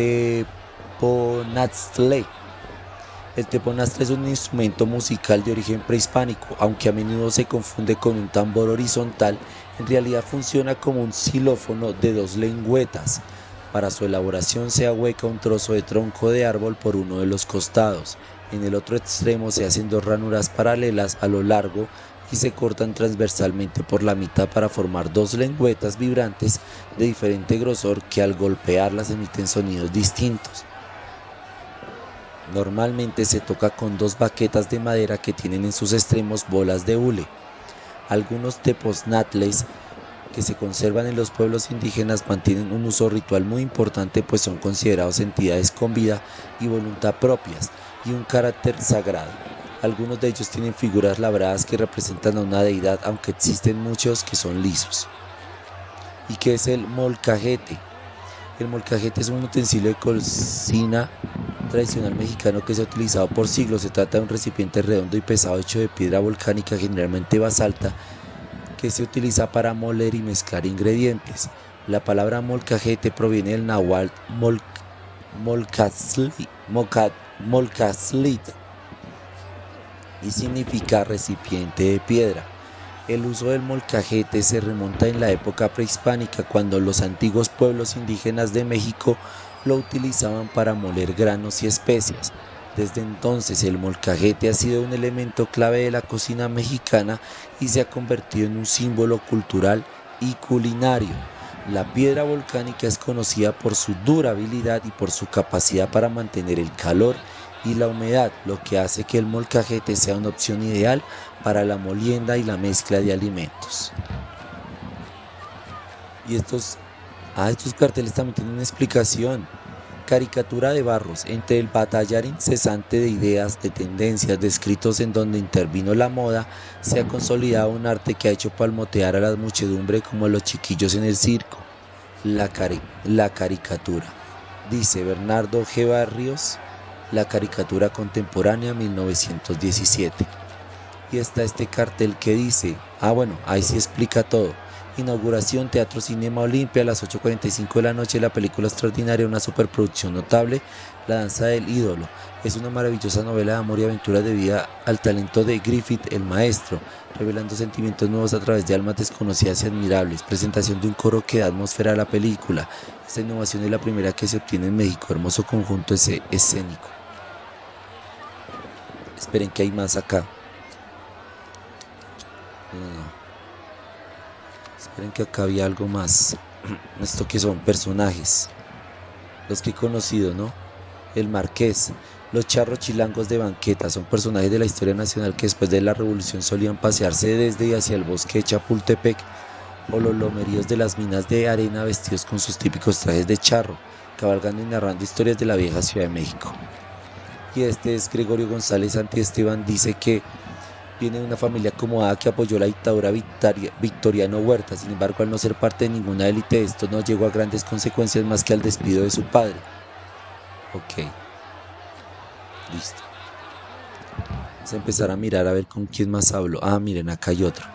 [SPEAKER 1] teponaztle. El teponaztle es un instrumento musical de origen prehispánico, aunque a menudo se confunde con un tambor horizontal. En realidad funciona como un xilófono de dos lengüetas. Para su elaboración se ahueca un trozo de tronco de árbol por uno de los costados. En el otro extremo se hacen dos ranuras paralelas a lo largo y se cortan transversalmente por la mitad para formar dos lengüetas vibrantes de diferente grosor que al golpearlas emiten sonidos distintos. Normalmente se toca con dos baquetas de madera que tienen en sus extremos bolas de hule. Algunos tepoznatles que se conservan en los pueblos indígenas mantienen un uso ritual muy importante, pues son considerados entidades con vida y voluntad propias y un carácter sagrado. Algunos de ellos tienen figuras labradas que representan a una deidad, aunque existen muchos que son lisos. ¿Y qué es el molcajete? El molcajete es un utensilio de cocina tradicional mexicano que se ha utilizado por siglos. Se trata de un recipiente redondo y pesado hecho de piedra volcánica, generalmente basalta, que se utiliza para moler y mezclar ingredientes. La palabra molcajete proviene del náhuatl mol, molcazli, moca, molcazlit y significa recipiente de piedra. El uso del molcajete se remonta en la época prehispánica, cuando los antiguos pueblos indígenas de México lo utilizaban para moler granos y especias. Desde entonces el molcajete ha sido un elemento clave de la cocina mexicana y se ha convertido en un símbolo cultural y culinario. La piedra volcánica es conocida por su durabilidad y por su capacidad para mantener el calor y la humedad, lo que hace que el molcajete sea una opción ideal para la molienda y la mezcla de alimentos. Y estos, ah, estos carteles también tienen una explicación. Caricatura de Barros. Entre el batallar incesante de ideas, de tendencias, de escritos en donde intervino la moda, se ha consolidado un arte que ha hecho palmotear a la muchedumbre como los chiquillos en el circo: la, cari la caricatura. Dice Bernardo G. Barrios, La caricatura contemporánea, mil novecientos diecisiete. Y está este cartel que dice, ah bueno, ahí sí explica todo. Inauguración Teatro Cinema Olimpia a las ocho cuarenta y cinco de la noche. La película extraordinaria, una superproducción notable, La danza del ídolo. Es una maravillosa novela de amor y aventura debida al talento de Griffith el maestro, revelando sentimientos nuevos a través de almas desconocidas y admirables. Presentación de un coro que da atmósfera a la película. Esta innovación es la primera que se obtiene en México. Hermoso conjunto ese escénico. Esperen que hay más acá. No, no, no. Esperen que acá había algo más. Esto que son personajes, los que he conocido, ¿no? El Marqués, los charros chilangos de banqueta, son personajes de la historia nacional que después de la revolución solían pasearse desde y hacia el bosque de Chapultepec, o los lomeríos de las minas de arena vestidos con sus típicos trajes de charro, cabalgando y narrando historias de la vieja Ciudad de México. Y este es Gregorio González Santiesteban, dice que viene de una familia acomodada que apoyó la dictadura Victoriano Huerta. Sin embargo, al no ser parte de ninguna élite, esto no llegó a grandes consecuencias más que al despido de su padre. Ok, listo. Vamos a empezar a mirar a ver con quién más hablo. Ah, miren, acá hay otro.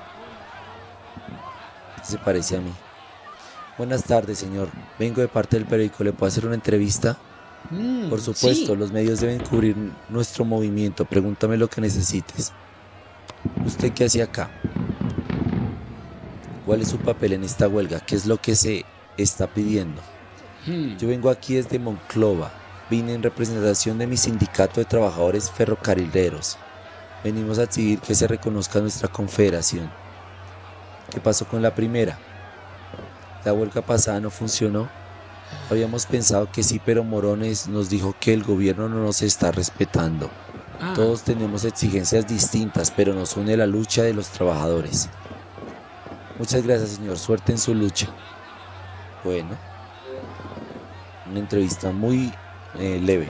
[SPEAKER 1] Se parece a mí. Buenas tardes, señor. Vengo de parte del periódico. ¿Le puedo hacer una entrevista? Mm, Por supuesto, sí. Los medios deben cubrir nuestro movimiento. Pregúntame lo que necesites. ¿Usted qué hace acá? ¿Cuál es su papel en esta huelga? ¿Qué es lo que se está pidiendo? Hmm. Yo vengo aquí desde Monclova. Vine en representación de mi sindicato de trabajadores ferrocarrileros. Venimos a exigir que se reconozca nuestra confederación. ¿Qué pasó con la primera? La huelga pasada no funcionó. Habíamos pensado que sí, pero Morones nos dijo que el gobierno no nos está respetando.
[SPEAKER 12] Ah.
[SPEAKER 1] Todos tenemos exigencias distintas, pero nos une la lucha de los trabajadores. Muchas gracias, señor. Suerte en su lucha. Bueno, una entrevista muy eh, leve.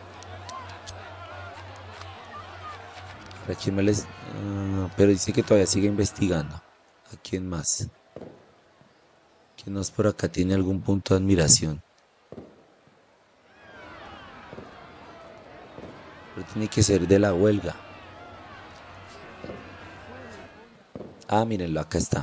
[SPEAKER 1] ¿A quién me les...? Uh, pero dice que todavía sigue investigando. ¿A quién más? ¿Quién más por acá tiene algún punto de admiración? Pero tiene que ser de la huelga. Ah, mírenlo, acá está.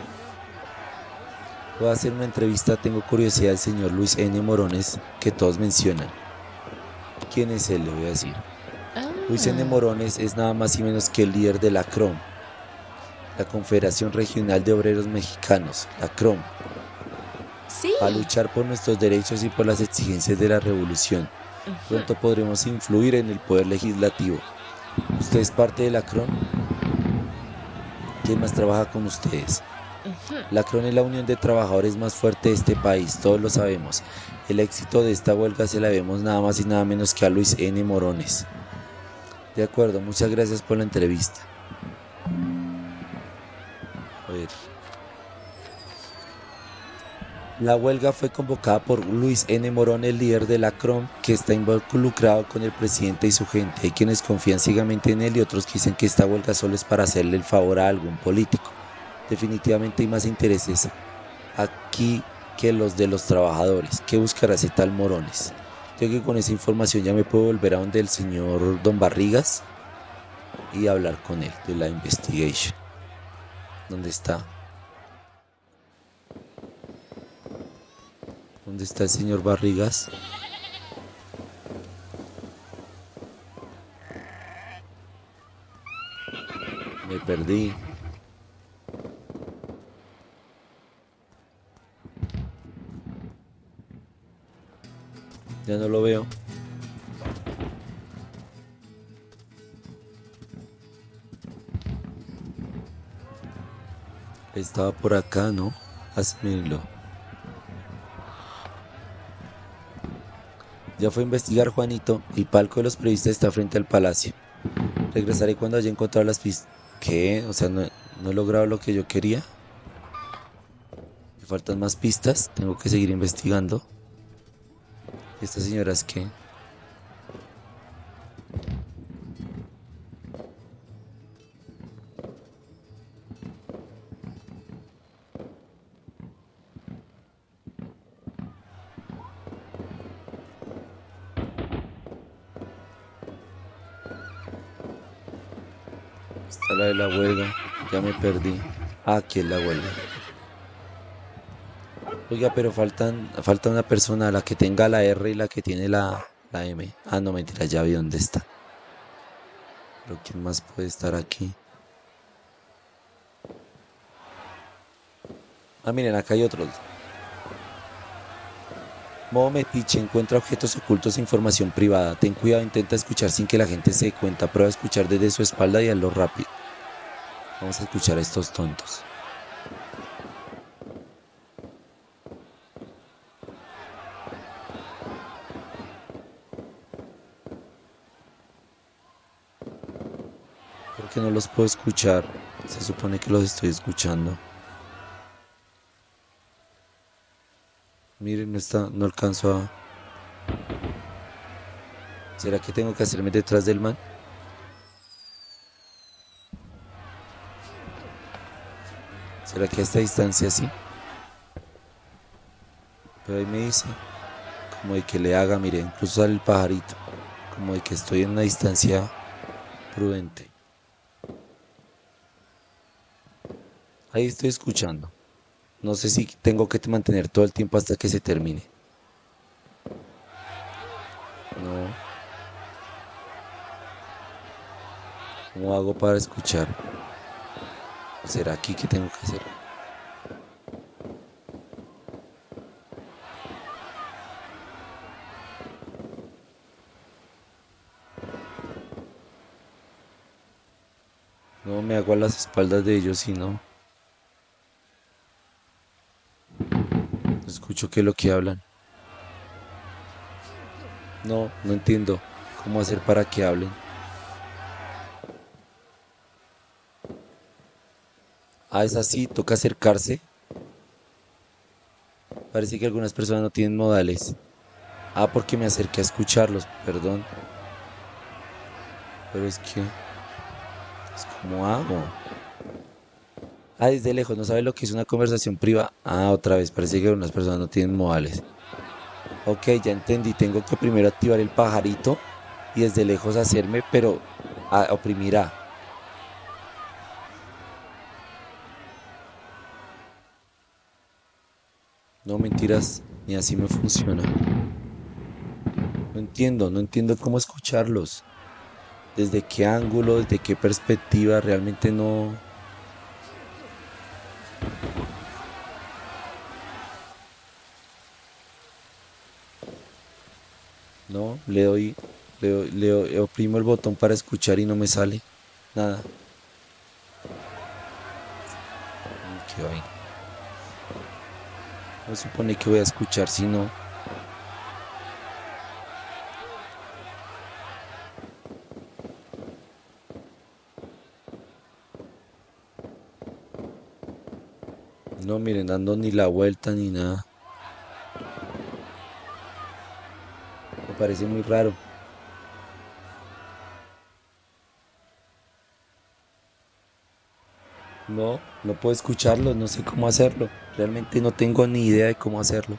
[SPEAKER 1] Voy a hacer una entrevista, tengo curiosidad del señor Luis N. Morones, que todos mencionan. ¿Quién es él? Le voy a decir.
[SPEAKER 12] Ah.
[SPEAKER 1] Luis N. Morones es nada más y menos que el líder de la C R O M, la Confederación Regional de Obreros Mexicanos, la C R O M.
[SPEAKER 12] Sí.
[SPEAKER 1] A luchar por nuestros derechos y por las exigencias de la revolución.
[SPEAKER 12] Ujú.
[SPEAKER 1] Pronto podremos influir en el poder legislativo. ¿Usted es parte de la C R O M? ¿Quién más trabaja con ustedes?
[SPEAKER 12] Ujú.
[SPEAKER 1] La C R O M es la unión de trabajadores más fuerte de este país, todos lo sabemos. El éxito de esta huelga se la debemos nada más y nada menos que a Luis N. Morones. De acuerdo, muchas gracias por la entrevista. A ver. La huelga fue convocada por Luis N. Morones, líder de la C R O M, que está involucrado con el presidente y su gente. Hay quienes confían ciegamente en él y otros que dicen que esta huelga solo es para hacerle el favor a algún político. Definitivamente hay más intereses aquí que los de los trabajadores. ¿Qué buscará ese tal Morones? Creo que con esa información ya me puedo volver a donde el señor Don Barrigas y hablar con él de la investigation. ¿Dónde está? ¿Dónde está el señor Barrigas? Me perdí. Ya no lo veo. Estaba por acá, ¿no? Hazmelo. Ya fue a investigar, Juanito. El palco de los periodistas está frente al palacio. Regresaré cuando haya encontrado las pistas. ¿Qué? O sea, no, no he logrado lo que yo quería. Me faltan más pistas. Tengo que seguir investigando. ¿Estas señoras qué? Está la de la huelga. Ya me perdí. Ah, aquí es la huelga. Oiga, pero faltan, falta una persona, la que tenga la R y la que tiene la, la M. Ah, no, mentira, ya vi dónde está. Pero ¿quién más puede estar aquí? Ah, miren, acá hay otros. Modo metiche, encuentra objetos ocultos e información privada. Ten cuidado, intenta escuchar sin que la gente se dé cuenta. Prueba a escuchar desde su espalda y hazlo rápido. Vamos a escuchar a estos tontos. ¿Por qué no los puedo escuchar? Se supone que los estoy escuchando. Miren, no está, no alcanzo a... ¿Será que tengo que hacerme detrás del man? ¿Será que a esta distancia sí? Pero ahí me dice, como de que le haga, mire, incluso sale el pajarito, como de que estoy en una distancia prudente. Ahí estoy escuchando. No sé si tengo que mantener todo el tiempo hasta que se termine. No. ¿Cómo hago para escuchar? ¿Será aquí que tengo que hacer? me hago a las espaldas de ellos y no. Escucho que es lo que hablan. No, no entiendo cómo hacer para que hablen. Ah, es así, toca acercarse. Parece que algunas personas no tienen modales. Ah, porque me acerqué a escucharlos, perdón. Pero es que... es como hago. Ah, desde lejos, ¿no sabes lo que es una conversación privada? Ah, otra vez, parece que algunas personas no tienen modales. Ok, ya entendí, tengo que primero activar el pajarito y desde lejos hacerme, pero ah, oprimir A. No, mentiras, ni así me funciona. No entiendo, no entiendo cómo escucharlos. Desde qué ángulo, desde qué perspectiva, realmente no... No, le doy, le doy, le doy- oprimo el botón para escuchar y no me sale nada. Mm, Qué vaina. No se supone que voy a escuchar si no. No, miren, dando ni la vuelta ni nada. Me parece muy raro. No, no puedo escucharlo, no sé cómo hacerlo. Realmente no tengo ni idea de cómo hacerlo.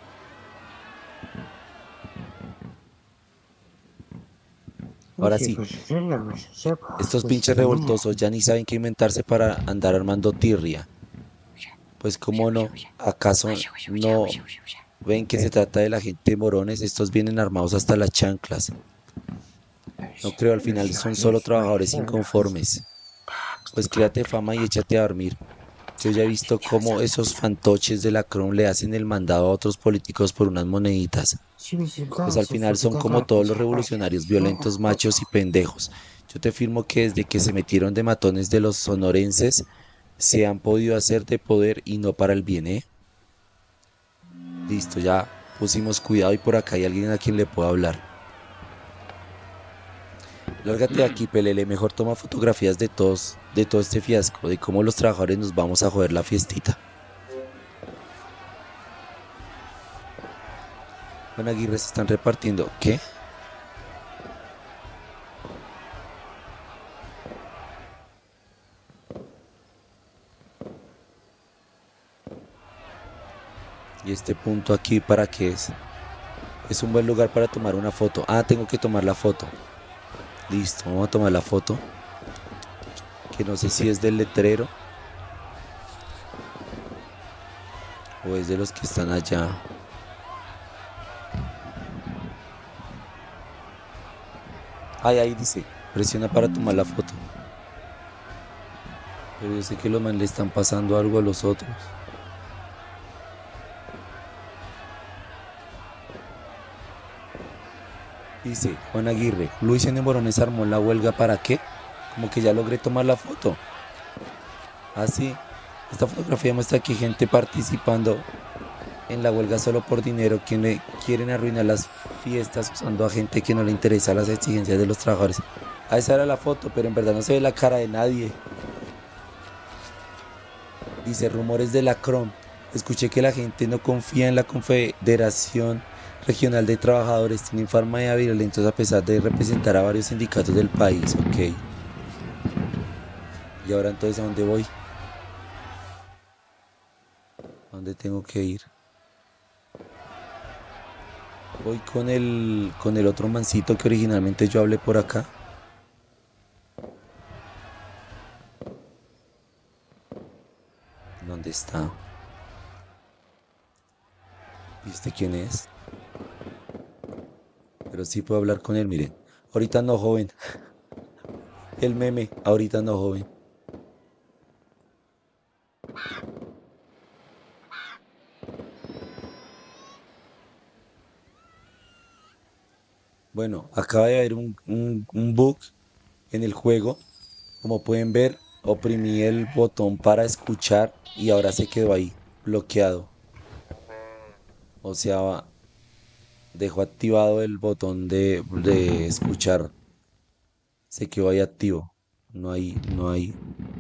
[SPEAKER 1] Ahora sí, estos pinches revoltosos ya ni saben qué inventarse para andar armando tirria. Pues cómo no, ¿acaso no ven que se trata de la gente morones? Estos vienen armados hasta las chanclas. No creo, al final son solo trabajadores inconformes. Pues créate fama y échate a dormir. Yo ya he visto cómo esos fantoches de la Crom le hacen el mandado a otros políticos por unas moneditas. Pues al final son como todos los revolucionarios violentos, machos y pendejos. Yo te afirmo que desde que se metieron de matones de los sonorenses, se han podido hacer de poder y no para el bien, ¿eh? Listo, ya pusimos cuidado y por acá hay alguien a quien le puedo hablar. Lárgate de aquí, Pelele, mejor toma fotografías de todos, de todo este fiasco, de cómo los trabajadores nos vamos a joder la fiestita. Bueno, Aguirre, se están repartiendo. ¿Qué? ¿Y este punto aquí para qué es? Es un buen lugar para tomar una foto. Ah, tengo que tomar la foto. Listo, vamos a tomar la foto. Que no sé si es del letrero o es de los que están allá. Ay, ahí dice, presiona para tomar la foto. Pero yo sé que los man le están pasando algo a los otros. Dice Juan Aguirre, Luis N. Morones armó la huelga ¿para qué? Como que ya logré tomar la foto. Así, esta fotografía muestra que hay gente participando en la huelga solo por dinero, que le quieren arruinar las fiestas usando a gente que no le interesa las exigencias de los trabajadores. Ah, esa era la foto, pero en verdad no se ve la cara de nadie. Dice, rumores de la Crom. Escuché que la gente no confía en la Confederación Regional de Trabajadores, tienen fama de violentos a pesar de representar a varios sindicatos del país. Ok. Y ahora entonces, ¿a dónde voy? ¿A dónde tengo que ir? Voy con el, con el otro mancito que originalmente yo hablé por acá. ¿Dónde está? ¿Y este quién es? Pero sí puedo hablar con él, miren. Ahorita no, joven. El meme, ahorita no, joven. Bueno, acaba de haber un, un, un bug en el juego. Como pueden ver, Oprimí el botón para escuchar y ahora se quedó ahí, bloqueado. O sea, dejó activado el botón de, de escuchar. Se quedó ahí activo. No hay, no hay.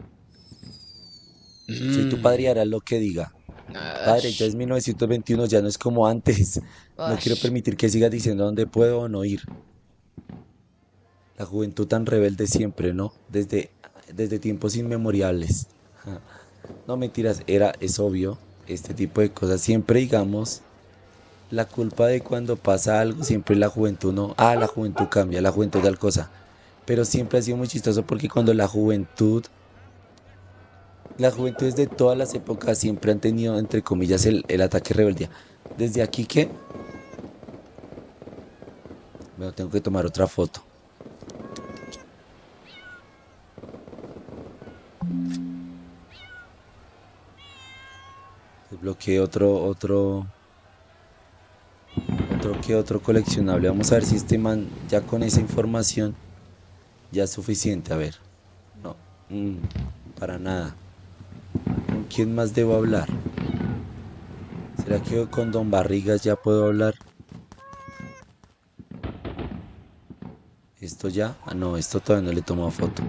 [SPEAKER 1] Mm. Soy tu padre y harás lo que diga. Padre, ya es mil novecientos veintiuno, ya no es como antes. No quiero permitir que sigas diciendo dónde puedo o no ir. La juventud tan rebelde siempre, ¿no? Desde, desde tiempos inmemoriales. No mentiras, era, es obvio, este tipo de cosas. Siempre digamos, la culpa de cuando pasa algo, siempre la juventud no. Ah, la juventud cambia, la juventud tal cosa. Pero siempre ha sido muy chistoso porque cuando la juventud... Las juventudes de todas las épocas siempre han tenido, entre comillas, el, el ataque rebeldía. Desde aquí que... Bueno, tengo que tomar otra foto. Desbloqueé otro, otro... Otro que otro coleccionable. Vamos a ver si este man ya con esa información ya es suficiente. A ver. No, mm, para nada. ¿Con quién más debo hablar? ¿Será que con Don Barrigas ya puedo hablar? ¿Esto ya? Ah, no, esto todavía no le he tomado foto.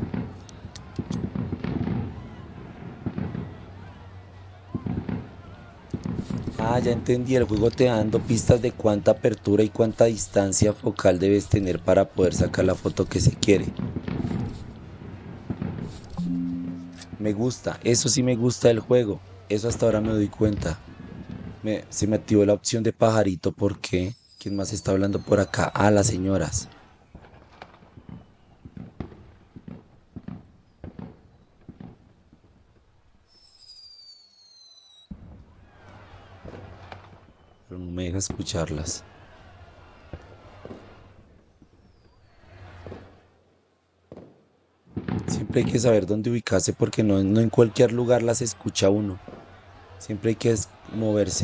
[SPEAKER 1] Ah, ya entendí, el juego te da dando pistas de cuánta apertura y cuánta distancia focal debes tener para poder sacar la foto que se quiere. Me gusta, eso sí me gusta del juego. Eso hasta ahora me doy cuenta. Me, se me activó la opción de pajarito. ¿Por qué? ¿Quién más está hablando por acá? Ah, las señoras. Pero no me deja escucharlas. Siempre hay que saber dónde ubicarse porque no, no en cualquier lugar las escucha uno. Siempre hay que moverse.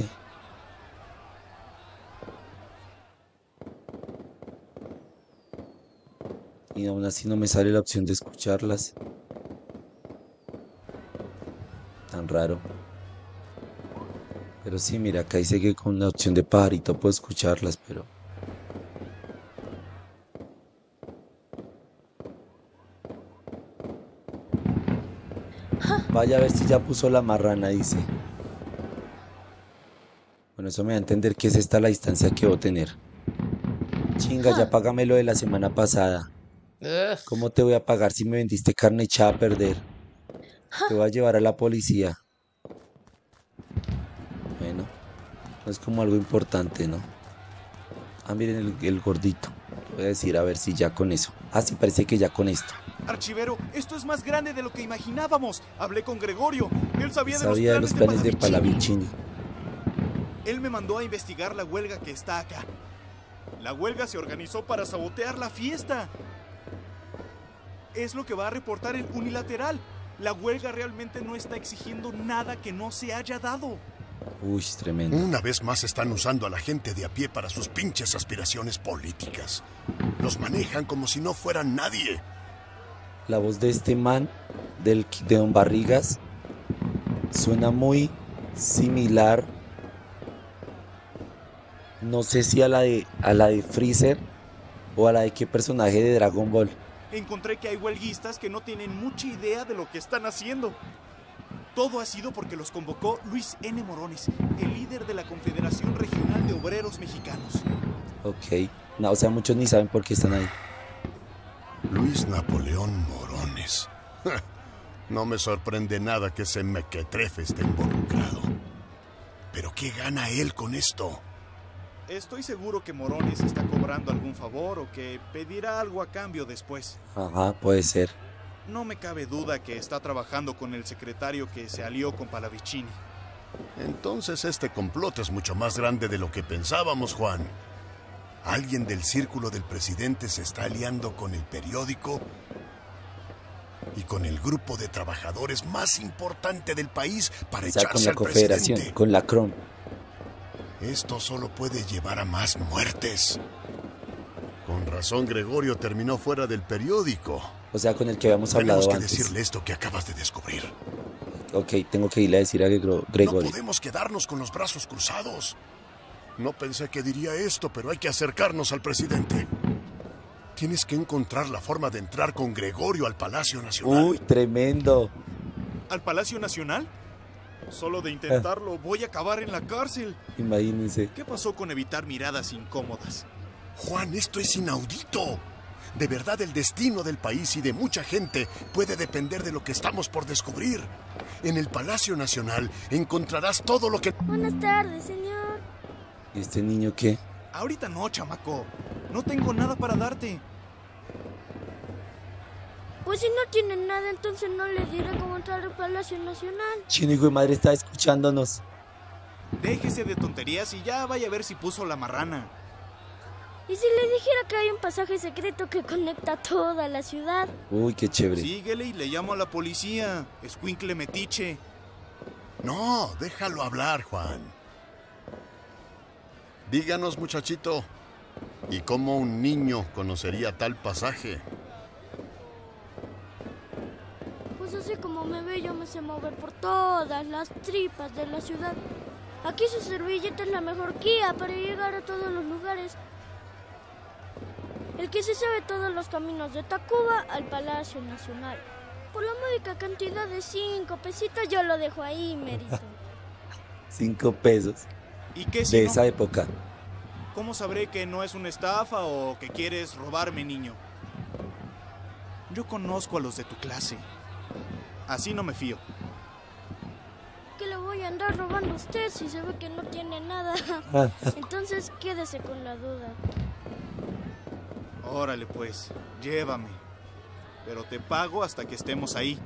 [SPEAKER 1] Y aún así no me sale la opción de escucharlas. Tan raro. Pero sí, mira, acá dice que con la opción de pajarito puedo escucharlas, pero... Vaya a ver si ya puso la marrana, dice. Bueno, eso me da a entender que es esta la distancia que voy a tener. Chinga, ya págame lo de la semana pasada. ¿Cómo te voy a pagar si me vendiste carne echada a perder? Te voy a llevar a la policía. Bueno, no es como algo importante, ¿no? Ah, miren el, el gordito. Voy a decir a ver si ya con eso. Ah, sí, parece que ya con esto.
[SPEAKER 9] Archivero, esto es más grande de lo que imaginábamos. Hablé con Gregorio. Él sabía,
[SPEAKER 1] sabía de los planes de, de Palavicini.
[SPEAKER 9] Él me mandó a investigar la huelga que está acá. La huelga se organizó para sabotear la fiesta. Es lo que va a reportar el Unilateral. La huelga realmente no está exigiendo nada que no se haya dado.
[SPEAKER 1] Uy, tremendo.
[SPEAKER 10] Una vez más están usando a la gente de a pie para sus pinches aspiraciones políticas. Los manejan como si no fueran nadie.
[SPEAKER 1] La voz de este man, del, de Don Barrigas, suena muy similar. No sé si a la de, a la de Freezer o a la de qué personaje de Dragon Ball.
[SPEAKER 9] Encontré que hay huelguistas que no tienen mucha idea de lo que están haciendo. Todo ha sido porque los convocó Luis N. Morones, el líder de la Confederación Regional de Obreros Mexicanos.
[SPEAKER 1] Ok, no, o sea, muchos ni saben por qué están ahí.
[SPEAKER 10] Luis Napoleón Morones. No me sorprende nada que ese mequetrefe esté involucrado. ¿Pero qué gana él con esto?
[SPEAKER 9] Estoy seguro que Morones está cobrando algún favor o que pedirá algo a cambio después.
[SPEAKER 1] Ajá, puede ser.
[SPEAKER 9] No me cabe duda que está trabajando con el secretario que se alió con Palavicini.
[SPEAKER 10] Entonces este complot es mucho más grande de lo que pensábamos, Juan. Alguien del círculo del presidente se está aliando con el periódico y con el grupo de trabajadores más importante del país para
[SPEAKER 1] o sea,
[SPEAKER 10] echarse
[SPEAKER 1] con la
[SPEAKER 10] al
[SPEAKER 1] confederación,
[SPEAKER 10] presidente.
[SPEAKER 1] Con la Crom.
[SPEAKER 10] Esto solo puede llevar a más muertes. Con razón Gregorio terminó fuera del periódico.
[SPEAKER 1] O sea, con el que habíamos
[SPEAKER 10] Tenemos
[SPEAKER 1] hablado
[SPEAKER 10] que
[SPEAKER 1] antes.
[SPEAKER 10] decirle esto que acabas de descubrir.
[SPEAKER 1] Ok, tengo que irle a decir a Gregor-
[SPEAKER 10] No
[SPEAKER 1] Gregorio.
[SPEAKER 10] podemos quedarnos con los brazos cruzados. No pensé que diría esto, pero hay que acercarnos al presidente. Tienes que encontrar la forma de entrar con Gregorio al Palacio Nacional.
[SPEAKER 1] Uy, tremendo.
[SPEAKER 9] ¿Al Palacio Nacional? Solo de intentarlo voy a acabar en la cárcel.
[SPEAKER 1] Imagínense.
[SPEAKER 9] ¿Qué pasó con evitar miradas incómodas?
[SPEAKER 10] Juan, esto es inaudito. De verdad, el destino del país y de mucha gente puede depender de lo que estamos por descubrir. En el Palacio Nacional encontrarás todo lo que...
[SPEAKER 4] Buenas tardes, señor.
[SPEAKER 1] ¿Y este niño qué?
[SPEAKER 9] Ahorita no, chamaco. No tengo nada para darte.
[SPEAKER 4] Pues si no tienen nada, entonces no le diré cómo entrar al Palacio Nacional.
[SPEAKER 1] Chino, hijo de madre, está escuchándonos.
[SPEAKER 9] Déjese de tonterías y ya vaya a ver si puso la marrana.
[SPEAKER 4] ¿Y si le dijera que hay un pasaje secreto que conecta toda la ciudad?
[SPEAKER 1] Uy, qué chévere.
[SPEAKER 9] Síguele y le llamo a la policía. Escuincle metiche.
[SPEAKER 10] No, déjalo hablar, Juan. Díganos, muchachito, ¿y cómo un niño conocería tal pasaje?
[SPEAKER 4] Pues así como me ve, yo me sé mover por todas las tripas de la ciudad. Aquí su servilleta es la mejor guía para llegar a todos los lugares. El que se sabe todos los caminos de Tacuba al Palacio Nacional. Por la módica cantidad de cinco pesitos yo lo dejo ahí, mérito.
[SPEAKER 1] Cinco pesos.
[SPEAKER 9] ¿Y qué si
[SPEAKER 1] De
[SPEAKER 9] no?
[SPEAKER 1] esa época.
[SPEAKER 9] ¿Cómo sabré que no es una estafa o que quieres robarme, niño? Yo conozco a los de tu clase. Así no me fío.
[SPEAKER 4] Que le voy a andar robando a usted si se ve que no tiene nada. Entonces quédese con la duda.
[SPEAKER 9] Órale pues, llévame. Pero te pago hasta que estemos ahí.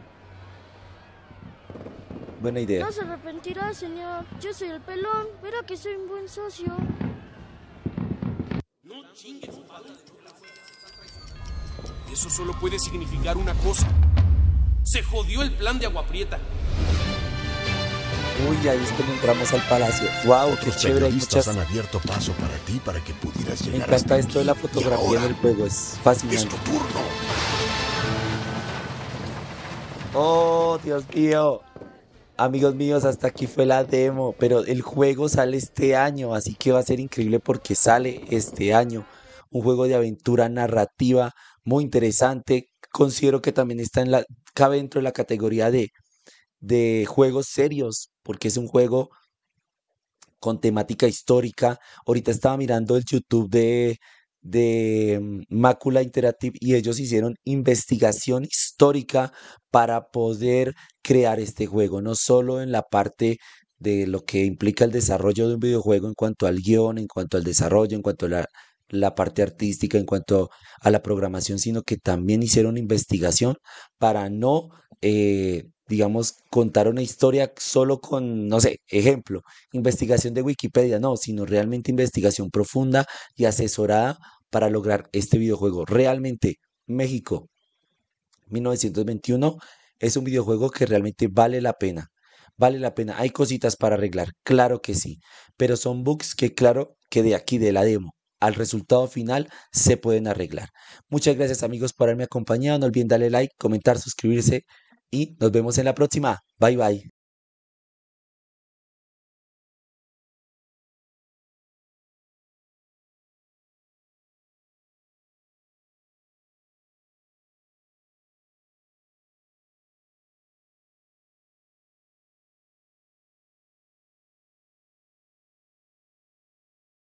[SPEAKER 1] Buena idea.
[SPEAKER 4] No se arrepentirá, señor. Yo soy el pelón. Verá que soy un buen socio.
[SPEAKER 11] No chingues, padre. Eso solo puede significar una cosa. Se jodió el plan de Agua Prieta.
[SPEAKER 1] Uy, ahí es cuando entramos al palacio. Wow, qué
[SPEAKER 10] Los
[SPEAKER 1] chévere. Hay
[SPEAKER 10] periodistas
[SPEAKER 1] muchas...
[SPEAKER 10] han abierto paso para ti para que pudieras
[SPEAKER 1] Me
[SPEAKER 10] llegar
[SPEAKER 1] encanta
[SPEAKER 10] hasta
[SPEAKER 1] esto de la
[SPEAKER 10] aquí.
[SPEAKER 1] fotografía
[SPEAKER 10] Y ahora
[SPEAKER 1] en el juego. Es fascinante.
[SPEAKER 10] es tu turno.
[SPEAKER 1] Oh, Dios mío. Amigos míos, hasta aquí fue la demo, pero el juego sale este año, así que va a ser increíble porque sale este año. Un juego de aventura narrativa muy interesante. Considero que también está en la, cabe dentro de la categoría de, de juegos serios, porque es un juego con temática histórica. Ahorita estaba mirando el YouTube de, de mm, Mácula Interactive y ellos hicieron investigación histórica para poder crear este juego, no solo en la parte de lo que implica el desarrollo de un videojuego en cuanto al guión, en cuanto al desarrollo, en cuanto a la, la parte artística, en cuanto a la programación, sino que también hicieron investigación para no, eh, digamos, contar una historia solo con, no sé, ejemplo, investigación de Wikipedia, no, sino realmente investigación profunda y asesorada para lograr este videojuego. Realmente, México mil novecientos veintiuno es un videojuego que realmente vale la pena. Vale la pena. Hay cositas para arreglar, claro que sí, pero son bugs que claro que de aquí de la demo al resultado final se pueden arreglar. Muchas gracias amigos por haberme acompañado. No olviden darle like, comentar, suscribirse y nos vemos en la próxima. Bye bye.